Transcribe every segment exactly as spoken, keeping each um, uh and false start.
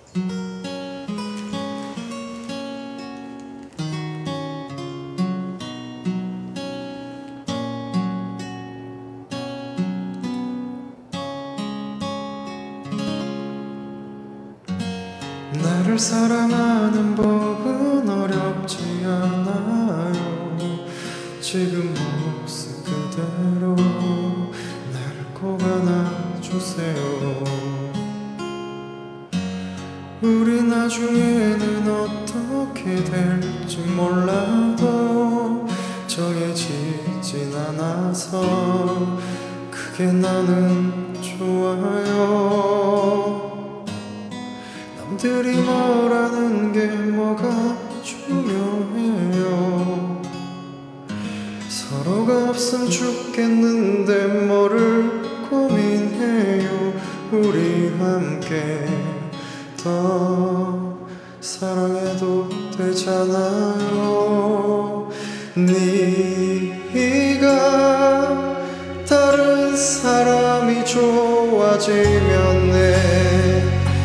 나를 사랑하는 법은 어렵지 않아요. 지금 모습 그대로 나를 꼭 안아주세요. 우리 나중에는 어떻게 될지 몰라도 정해지진 않아서 그게 나는 좋아요. 남들이 뭐라는 게 뭐가 중요해요. 서로가 없으면 죽겠는데 뭐를 고민해요. 우리 함께 더 사랑해도 되잖아요. 네가 다른 사람이 좋아지면 내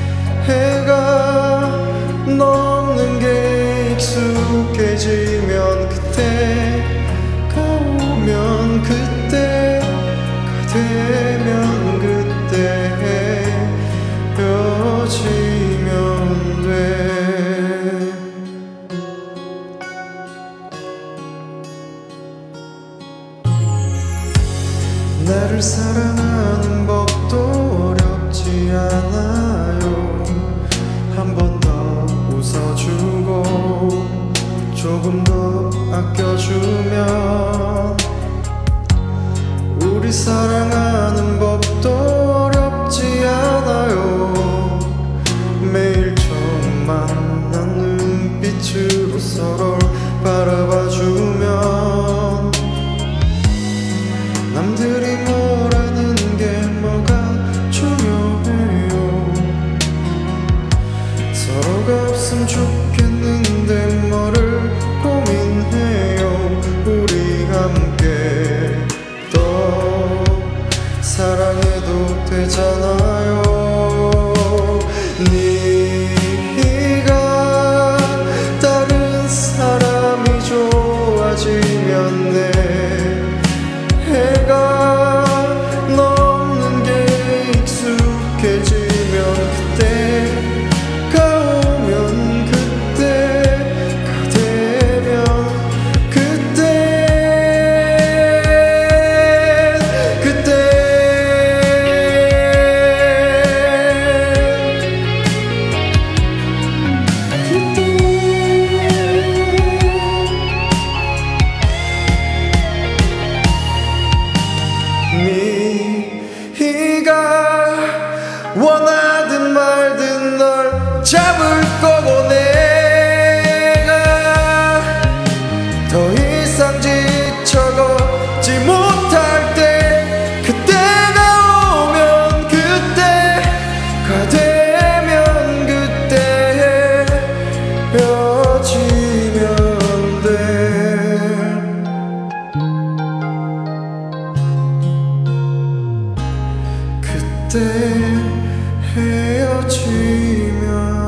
해가 넘는 게 익숙해지면 그때가 오면 그때가 되면 그때 헤어지면 돼. 나를 사랑하는 법도 어렵지 않아요. 한 번 더 웃어주고 조금 더 아껴주면 우리 사랑하는 법도 어렵지 않아요. 매일 처음 만난 눈빛으로 서로 바라봐주면 남들이 뭐라는 게 뭐가 중요해요. 서로가 없으면 좋겠는데 뭐를 고민해요. 우리 함께 더 사랑해도 되잖아요. 네가 다른 사람이 좋아지면 내 해가 넘는 게 익숙해지면 그때가 오면 그때가 되면 그때 그때 네가 원하든 말든 널 잡을 거고 내가 더 이상 지쳐걷지 못할 때 그때가 오면 그때가 되면 그때 헤어지면 돼. 그때 헤어지면